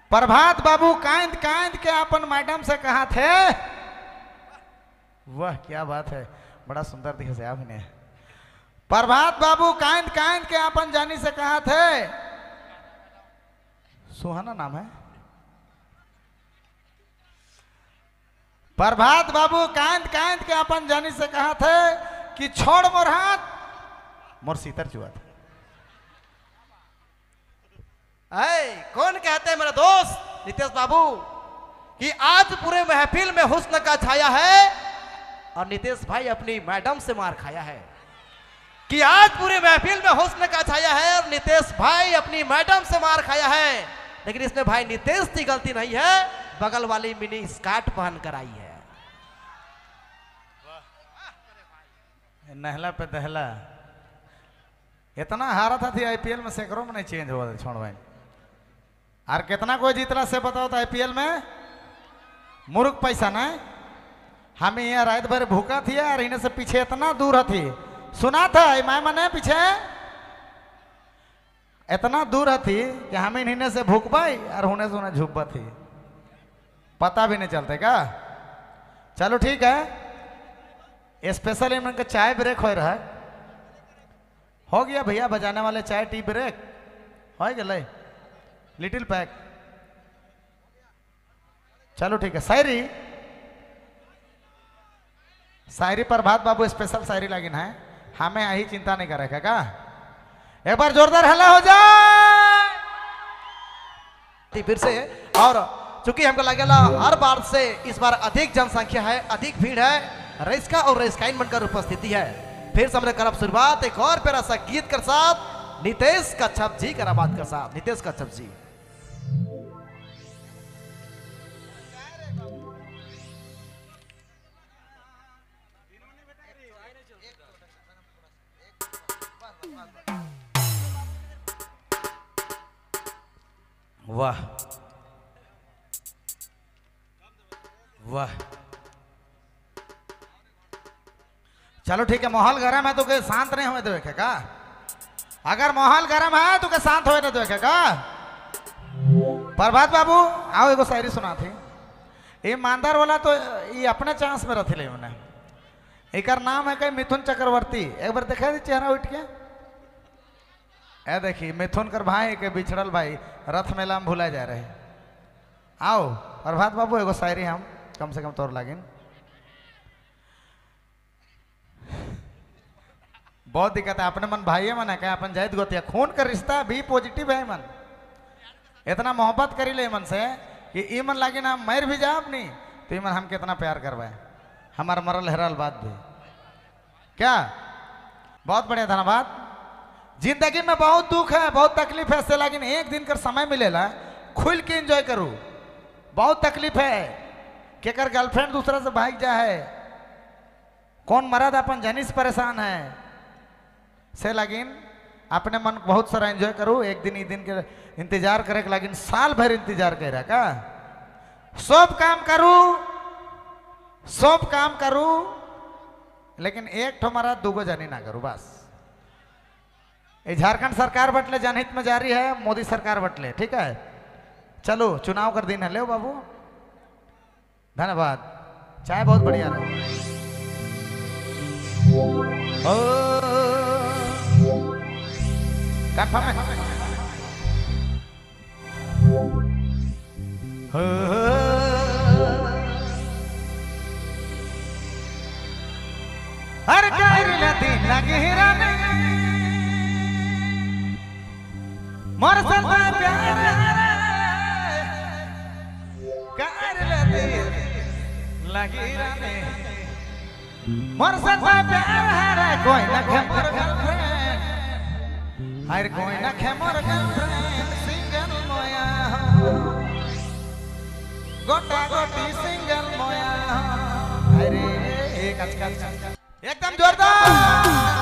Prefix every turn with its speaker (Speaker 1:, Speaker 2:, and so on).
Speaker 1: प्रभात बाबू कांद कांद के अपन मैडम से कहा थे, वाह क्या बात है, बड़ा सुंदर दिखे से आपने। प्रभात बाबू कांद कांद के अपन जानी से कहा थे, सुहाना नाम है। प्रभात बाबू कांद कांद के अपन जानी से कहा थे कि छोड़ मोर हाथ, मोर सीतर चुआ था।
Speaker 2: कौन कहते हैं मेरा दोस्त नितेश बाबू कि आज पूरे महफिल में हुस्न का छाया है और नितेश भाई अपनी मैडम से मार खाया है। कि आज पूरे महफिल में हुस्न का छाया है और नितेश भाई अपनी मैडम से मार खाया है। लेकिन इसमें भाई नितेश की गलती नहीं है, बगल वाली मिनी स्कर्ट पहन कर आई है।
Speaker 1: नहला पे दहला इतना हारा था थी आईपीएल में, सैकड़ों में नहीं चेंज हुआ था छोड़ भाई। और कितना कोई जीतला से बताओ तो आईपीएल में मुर्ग पैसा नहीं। हमें यहाँ रात भर भूखा थी और इन्हें से पीछे इतना दूर थी, सुना था मैं मने पीछे इतना दूर थी कि हमें इन्हें से भूख पाई और होने से उन्हें झुब्बा थी, पता भी नहीं चलते क्या। चलो ठीक है, स्पेशल इनका चाय ब्रेक हो रहा है, हो गया भैया बजाने वाले चाय टी ब्रेक हो गया, लिटिल पैक। चलो ठीक है, शायरी शायरी प्रभात बाबू स्पेशल शायरी लगिन है, हमें यही चिंता नहीं करेगा क्या। एक बार जोरदार हल्ला हो जाए
Speaker 2: फिर से। और चूंकि हमको लगेला हर बार से इस बार अधिक जनसंख्या है, अधिक भीड़ है, रेस्का और रेस्काइन बनकर उपस्थिति है। फिर से हमने करब शुरुआत एक और प्यारा सा गीत के साथ, नितेश कच्छप जी का बात कर साथ, नितेश कच्छप जी।
Speaker 1: वाह वाह, चलो ठीक है, माहौल गर्म है तो के शांत नहीं हुए देखे का। अगर माहौल गर्म है तो के शांत हुए नहीं देखे का। प्रभात बाबू आओ एगो शायरी सुना थी। ये मानदार वाला तो ये अपने चांस में रथे उन्हें, एक नाम है कहीं मिथुन चक्रवर्ती। एक बार देखा थी चेहरा उठ के, ए देखी मिथुन कर भाई के बिछड़ल भाई रथ मेला में भूला जा रहे। आओ प्रभात बाबू एगो शायरी हम कम से कम तोड़ लागिन। बहुत दिक्कत है, अपने मन भाई मन है क्या, अपन जायद गोतिया खून का रिश्ता भी पॉजिटिव है मन, इतना मोहब्बत करी ले मन से कि ई मन लागे ना मर भी जाए अपनी तो मन हम कितना प्यार करवाए, हमारा मरल हरल बात भी क्या। बहुत बढ़िया धन्यवाद। जिंदगी में बहुत दुख है, बहुत तकलीफ है, से लेकिन एक दिन कर समय मिलेला खुल के एंजॉय करूँ। बहुत तकलीफ है कि अगर गर्लफ्रेंड दूसरा से भाग जाए, कौन मर्द अपन जनी से परेशान है, से लेकिन अपने मन बहुत सारा एंजॉय करूँ। एक दिन ई दिन के इंतजार करे के लेकिन साल भर इंतजार कर रहा का, सब काम करूँ सब काम करूँ लेकिन एक ठो मर्द दूगो जनी ना करूँ बस। ये झारखंड सरकार बटले जनहित में जारी है, मोदी सरकार बटले, ठीक है। चलो चुनाव कर दिन है, ले बाबू धन्यवाद। चाय बहुत बढ़िया है। कंफर्म है। हर कर लती लगिरा मोर सदा प्यार कर लती लगिरा मोर सदा प्यार है, कोई न खे मोर गर्लफ्रेंड, हर कोई न खे मोर गर्लफ्रेंड, सिंगल मोया गोटा गोटी सिंगल मोया। अरे एक एकदम जोरदार।